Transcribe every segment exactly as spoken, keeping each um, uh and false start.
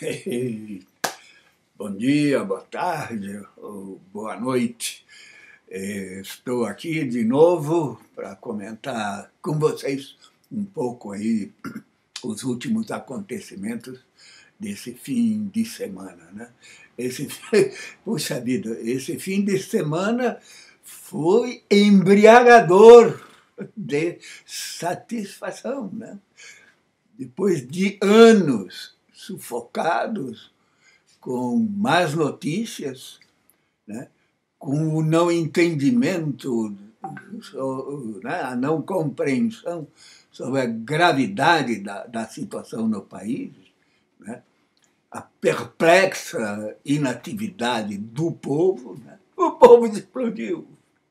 Bom dia, boa tarde, ou boa noite. Estou aqui de novo para comentar com vocês um pouco aí os últimos acontecimentos desse fim de semana, né? Esse, puxa vida, esse fim de semana foi embriagador de satisfação, né? Depois de anos sufocados com más notícias, né? Com o não entendimento, né? A não compreensão sobre a gravidade da, da situação no país, né? A perplexa inatividade do povo, né? O povo explodiu.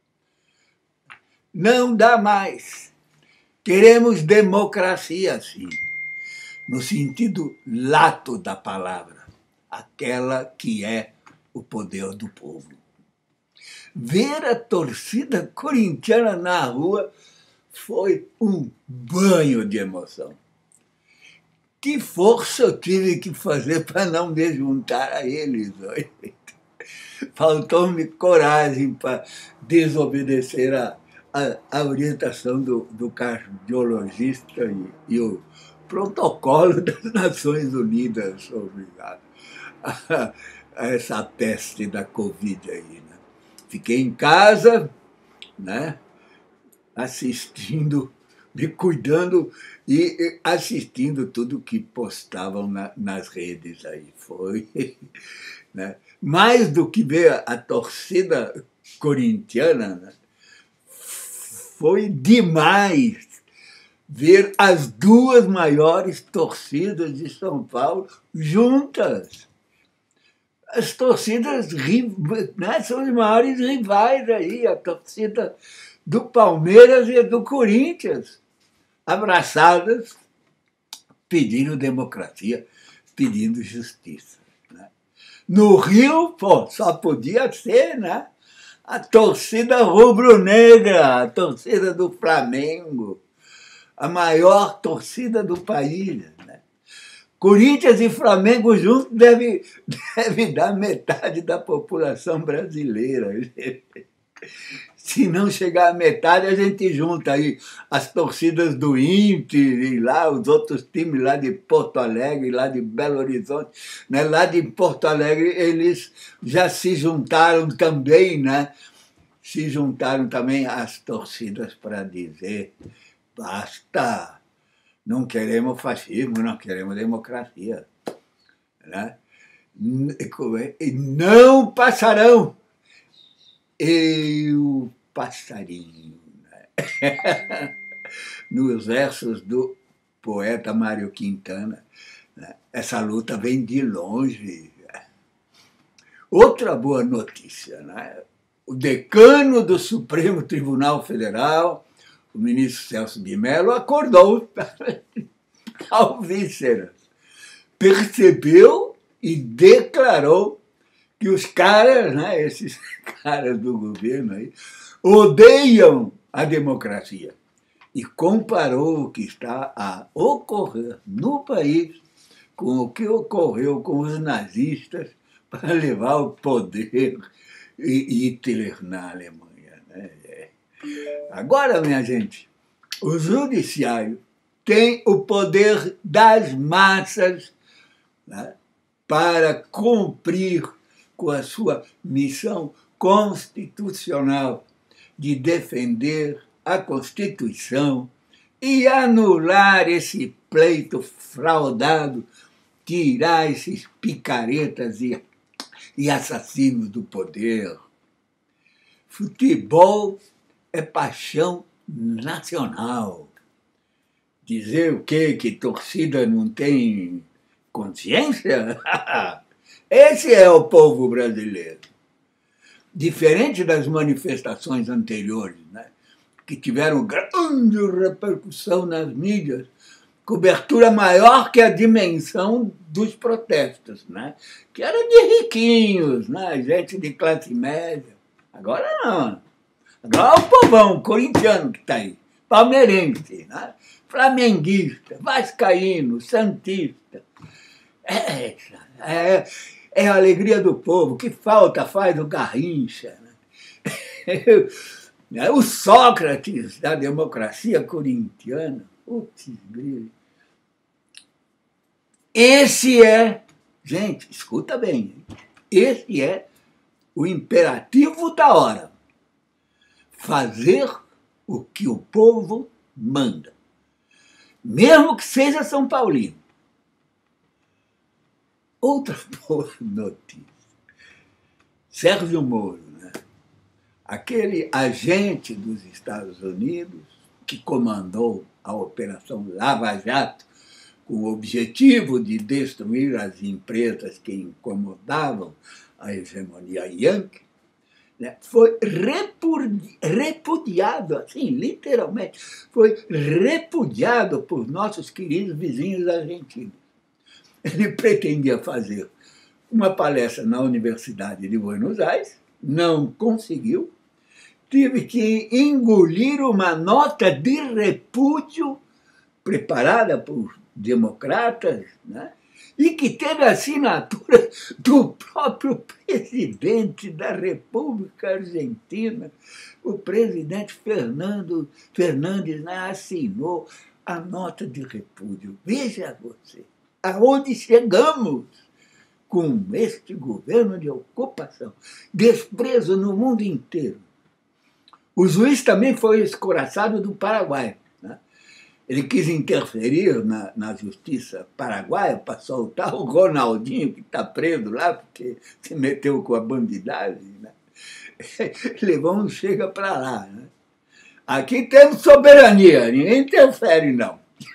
Não dá mais. Queremos democracia, sim, no sentido lato da palavra, aquela que é o poder do povo. Ver a torcida corintiana na rua foi um banho de emoção. Que força eu tive que fazer para não me juntar a eles. Faltou-me coragem para desobedecer a, a, a orientação do, do cardiologista e, e o protocolo das Nações Unidas sobre a, a, a essa peste da Covid aí, né? Fiquei em casa, né, assistindo, me cuidando e assistindo tudo que postavam na, nas redes aí. Foi, né? Mais do que ver a, a torcida corintiana, né? Foi demais ver as duas maiores torcidas de São Paulo juntas. As torcidas, né, são os maiores rivais aí, a torcida do Palmeiras e do Corinthians, abraçadas, pedindo democracia, pedindo justiça, né? No Rio, pô, só podia ser, né, a torcida rubro-negra, a torcida do Flamengo, a maior torcida do país, né? Corinthians e Flamengo juntos deve, deve dar metade da população brasileira. Se não chegar a metade, a gente junta aí as torcidas do Inter e lá os outros times lá de Porto Alegre, lá de Belo Horizonte, né? Lá de Porto Alegre eles já se juntaram também, né? Se juntaram também as torcidas para dizer basta, não queremos fascismo, não queremos democracia, né? Não passarão. E o passarinho, né? Nos versos do poeta Mário Quintana, né? Essa luta vem de longe. Outra boa notícia, né? O decano do Supremo Tribunal Federal, o ministro Celso de Mello, acordou alvíceras, percebeu e declarou que os caras, né, esses caras do governo aí, odeiam a democracia. E comparou o que está a ocorrer no país com o que ocorreu com os nazistas para levar o poder Hitler na Alemanha, né? Agora, minha gente, o judiciário tem o poder das massas, né, para cumprir com a sua missão constitucional de defender a Constituição e anular esse pleito fraudado, tirar esses picaretas e, e assassinos do poder. Futebol é paixão nacional. Dizer o quê? Que torcida não tem consciência? Esse é o povo brasileiro. Diferente das manifestações anteriores, né, que tiveram grande repercussão nas mídias, cobertura maior que a dimensão dos protestos, né, que era de riquinhos, né, gente de classe média. Agora não. Agora é o povão corintiano que está aí, palmeirense, né, flamenguista, vascaíno, santista. É, é, é a alegria do povo, que falta faz o Garrincha. Né? O Sócrates da democracia corintiana. Putz, esse é, gente, escuta bem, esse é o imperativo da hora. Fazer o que o povo manda. Mesmo que seja São Paulino. Outra boa notícia. Sérgio Moro, né? Aquele agente dos Estados Unidos que comandou a Operação Lava Jato com o objetivo de destruir as empresas que incomodavam a hegemonia Yankee, né? Foi repudiado, assim, literalmente, foi repudiado por nossos queridos vizinhos argentinos. Ele pretendia fazer uma palestra na Universidade de Buenos Aires, não conseguiu, tive que engolir uma nota de repúdio preparada por democratas, né? E que teve a assinatura do próprio presidente da República Argentina. O presidente Fernando Fernandes, né, assinou a nota de repúdio. Veja você, aonde chegamos com este governo de ocupação, desprezo no mundo inteiro. O juiz também foi escoraçado do Paraguai. Né? Ele quis interferir na, na justiça paraguaia para soltar o Ronaldinho, que está preso lá porque se meteu com a bandidagem. Né? Levou um chega para lá. Né? Aqui temos soberania, ninguém interfere, não.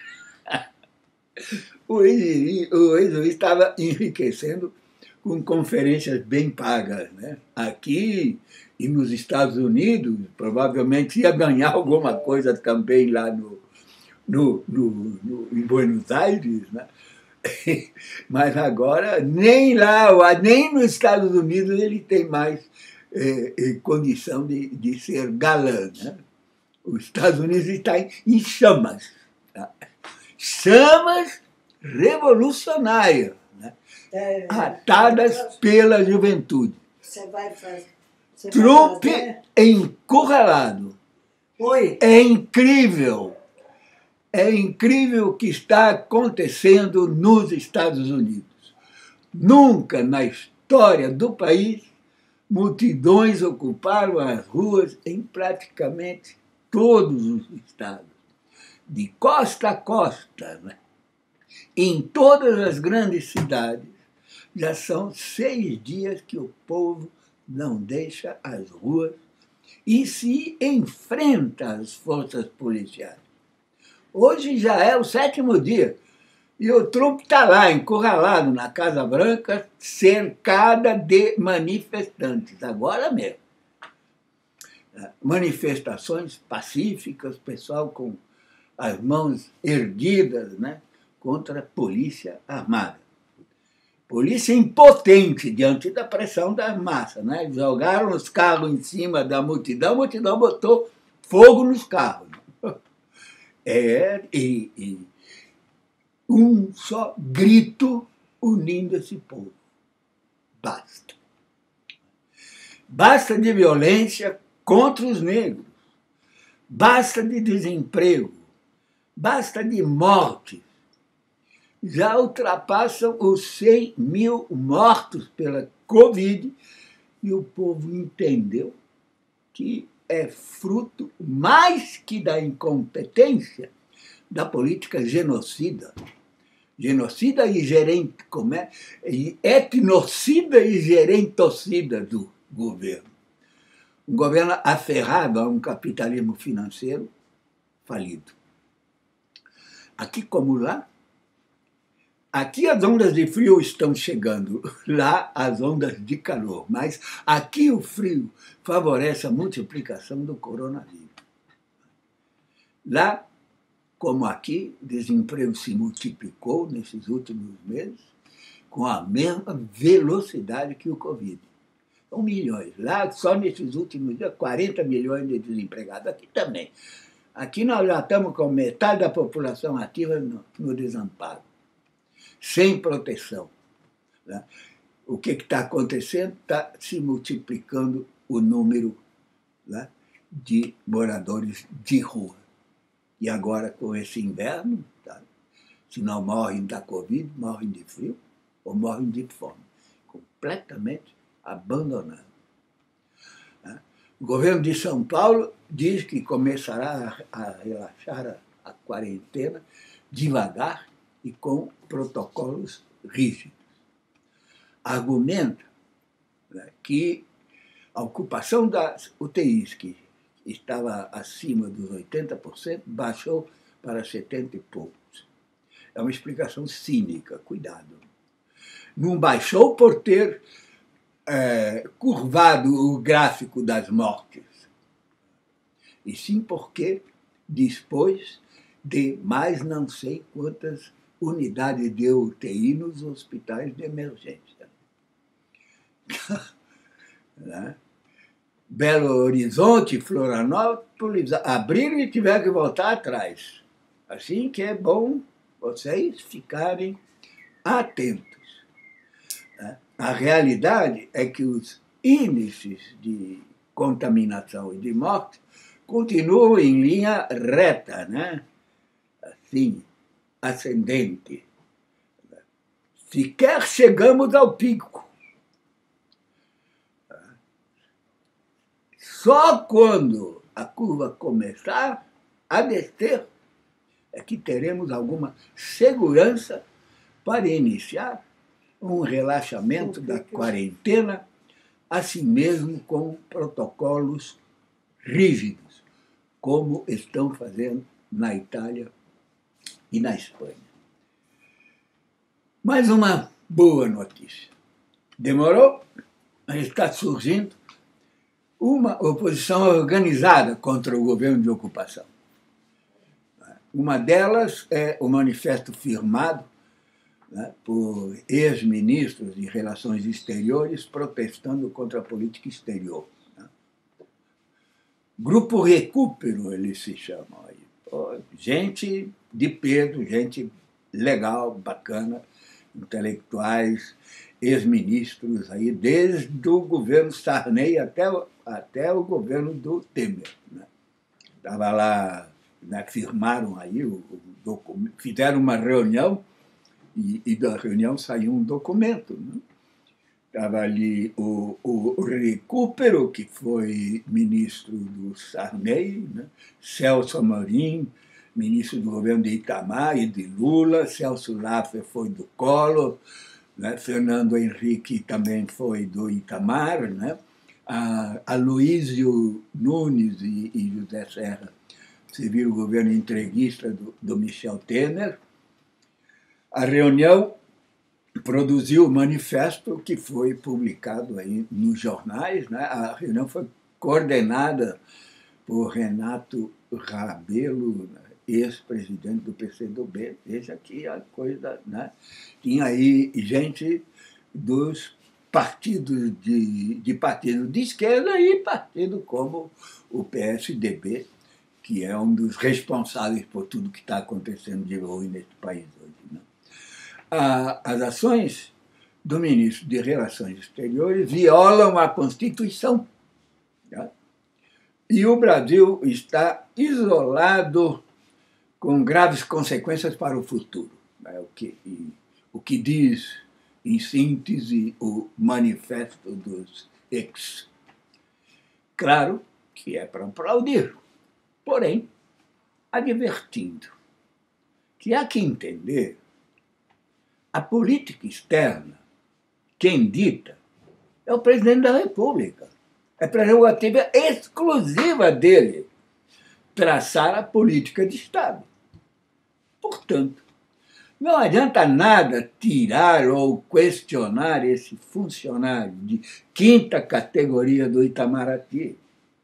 O ex-juiz estava enriquecendo com conferências bem pagas. Né? Aqui e nos Estados Unidos, provavelmente ia ganhar alguma coisa também lá no, no, no, no, em Buenos Aires. Né? Mas agora, nem lá, nem nos Estados Unidos ele tem mais é, condição de, de ser galã. Né? Os Estados Unidos está em, em chamas. Tá? Chamas revolucionárias, né? é, atadas é, pela juventude. Você vai fazer. Você Trump vai fazer? encurralado. Oi. É incrível. É incrível o que está acontecendo nos Estados Unidos. Nunca na história do país multidões ocuparam as ruas em praticamente todos os estados, de costa a costa, né? Em todas as grandes cidades, já são seis dias que o povo não deixa as ruas e se enfrenta às forças policiais. Hoje já é o sétimo dia e o Trump está lá, encurralado na Casa Branca, cercada de manifestantes, agora mesmo. Manifestações pacíficas, pessoal com as mãos erguidas, né, contra a polícia armada. Polícia impotente diante da pressão da massa. Né? Jogaram os carros em cima da multidão, a multidão botou fogo nos carros. É, e, e um só grito unindo esse povo. Basta. Basta de violência contra os negros. Basta de desemprego. Basta de morte. Já ultrapassam os cem mil mortos pela Covid e o povo entendeu que é fruto mais que da incompetência da política genocida. Genocida e gerente, como é? Etnocida e gerentocida do governo. Um governo aferrado a um capitalismo financeiro falido. Aqui como lá, aqui as ondas de frio estão chegando, lá as ondas de calor, mas aqui o frio favorece a multiplicação do coronavírus. Lá, como aqui, o desemprego se multiplicou nesses últimos meses com a mesma velocidade que o Covid. São milhões. Lá, só nesses últimos dias, quarenta milhões de desempregados. Aqui também. Aqui nós já estamos com metade da população ativa no, no desamparo. sem proteção. Né? O que está acontecendo? Está se multiplicando o número, né, de moradores de rua. E agora, com esse inverno, tá, se não morrem da Covid, morrem de frio ou morrem de fome. Completamente abandonado. Né? O governo de São Paulo diz que começará a, a relaxar a, a quarentena devagar e com protocolos rígidos. Argumenta, né, que a ocupação das U T Is, que estava acima dos oitenta por cento, baixou para setenta e poucos. É uma explicação cínica, cuidado. Não baixou por ter é, curvado o gráfico das mortes, e sim porque dispôs de mais não sei quantas unidades de U T I nos hospitais de emergência. Né? Belo Horizonte, Florianópolis abriram e tiveram que voltar atrás. Assim que é bom vocês ficarem atentos. Né? A realidade é que os índices de contaminação e de morte continuam em linha reta, né? Assim, ascendente. Sequer chegamos ao pico. Só quando a curva começar a descer é que teremos alguma segurança para iniciar um relaxamento da quarentena, assim mesmo com protocolos rígidos, como estão fazendo na Itália e na Espanha. Mais uma boa notícia. Demorou, mas está surgindo uma oposição organizada contra o governo de ocupação. Uma delas é o manifesto firmado, né, por ex-ministros de Relações Exteriores protestando contra a política exterior. Né? Grupo Recupero, eles se chamam aí. Pô, gente de peso, gente legal, bacana, intelectuais, ex-ministros aí, desde o governo Sarney até o, até o governo do Temer. Né? Estava lá, né, firmaram aí, o, o documento, fizeram uma reunião e, e da reunião saiu um documento. Né? Estava ali o, o Recupero, que foi ministro do Sarney, né? Celso Amorim, ministro do governo de Itamar e de Lula, Celso Laffer foi do Collor, né? Fernando Henrique também foi do Itamar, né? a Aloísio Nunes e, e José Serra serviram o governo entreguista do, do Michel Temer. A reunião produziu o manifesto que foi publicado aí nos jornais. Né? A reunião foi coordenada por Renato Rabelo, ex-presidente do P C do B. Veja aqui a coisa, né? Tinha aí gente dos partidos de, de partido de esquerda e partido como o P S D B, que é um dos responsáveis por tudo que está acontecendo de ruim nesse país hoje. Né? As ações do ministro de Relações Exteriores violam a Constituição. Tá? E o Brasil está isolado com graves consequências para o futuro. É o que, e, o que diz, em síntese, o manifesto dos ex. Claro que é para aplaudir, porém, advertindo que há que entender a política externa, quem dita é o presidente da República. É prerrogativa exclusiva dele traçar a política de Estado. Portanto, não adianta nada tirar ou questionar esse funcionário de quinta categoria do Itamaraty.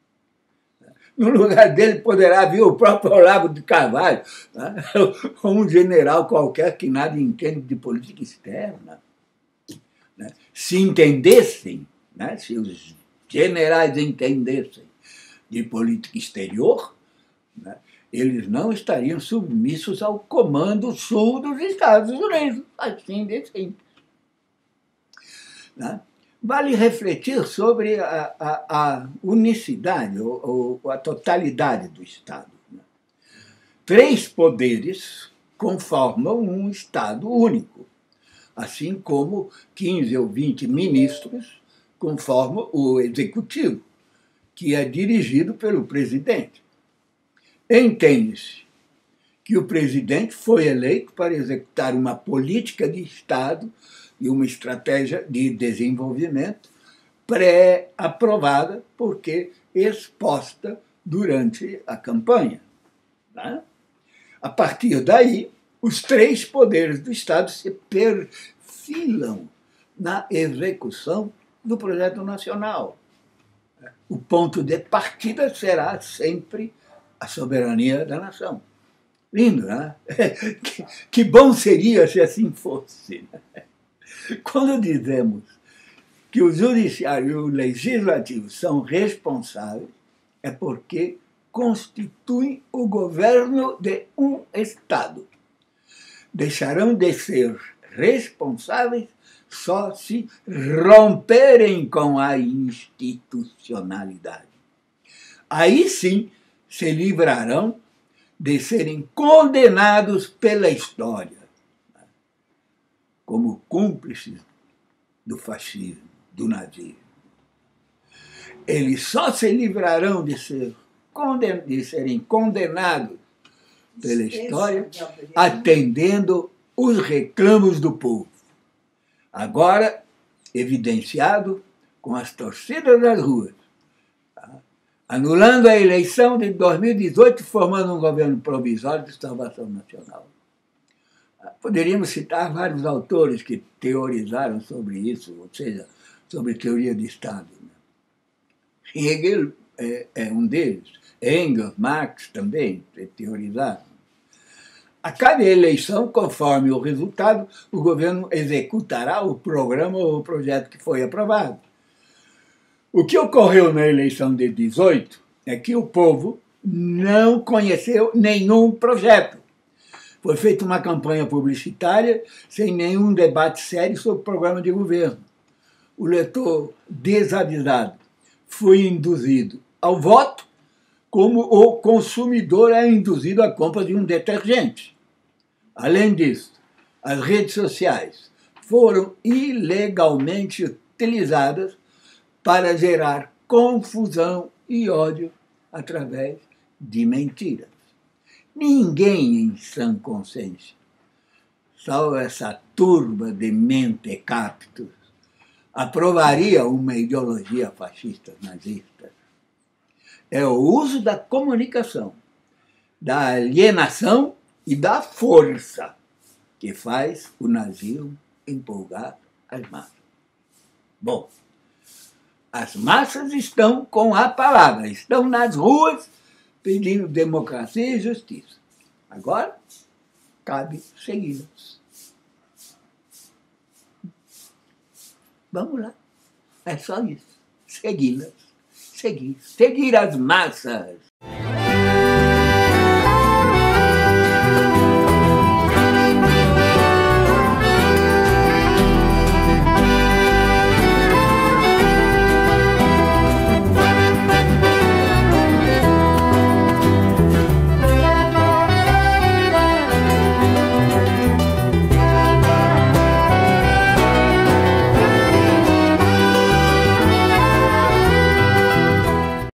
No lugar dele poderá vir o próprio Olavo de Carvalho, né? Ou um general qualquer que nada entende de política externa. Né? Se entendessem, né? Se os generais entendessem de política exterior, né? eles não estariam submissos ao comando sul dos Estados Unidos, assim de simples. Né? Vale refletir sobre a, a, a unicidade, ou, ou a totalidade do Estado. Né? Três poderes conformam um Estado único, assim como quinze ou vinte ministros conformam o Executivo, que é dirigido pelo presidente. Entende-se que o presidente foi eleito para executar uma política de Estado e uma estratégia de desenvolvimento pré-aprovada, porque exposta durante a campanha. Né? A partir daí, os três poderes do Estado se perfilam na execução do projeto nacional. O ponto de partida será sempre a soberania da nação. Lindo, né? Que, que bom seria se assim fosse. Né? Quando dizemos que o judiciário e o legislativo são responsáveis, é porque constituem o governo de um Estado. Deixarão de ser responsáveis só se romperem com a institucionalidade. Aí sim se livrarão de serem condenados pela história, como cúmplices do fascismo, do nazismo. Eles só se livrarão de, ser, de serem condenados pela história atendendo os reclamos do povo. Agora, evidenciado com as torcidas das ruas, anulando a eleição de dois mil e dezoito, formando um governo provisório de salvação nacional. Poderíamos citar vários autores que teorizaram sobre isso, ou seja, sobre teoria de Estado. Hegel é, é um deles, Engels, Marx também teorizaram. A cada eleição, conforme o resultado, o governo executará o programa ou o projeto que foi aprovado. O que ocorreu na eleição de dezoito é que o povo não conheceu nenhum projeto. Foi feita uma campanha publicitária sem nenhum debate sério sobre o programa de governo. O eleitor desavisado foi induzido ao voto como o consumidor é induzido à compra de um detergente. Além disso, as redes sociais foram ilegalmente utilizadas para gerar confusão e ódio através de mentiras. Ninguém em sã consciência, salvo essa turba de mentecaptos, aprovaria uma ideologia fascista nazista. É o uso da comunicação, da alienação e da força que faz o nazismo empolgar as massas. Bom, as massas estão com a palavra, estão nas ruas pedindo democracia e justiça. Agora, cabe segui-las. Vamos lá. É só isso. Segui-las. Seguir. Seguir as massas.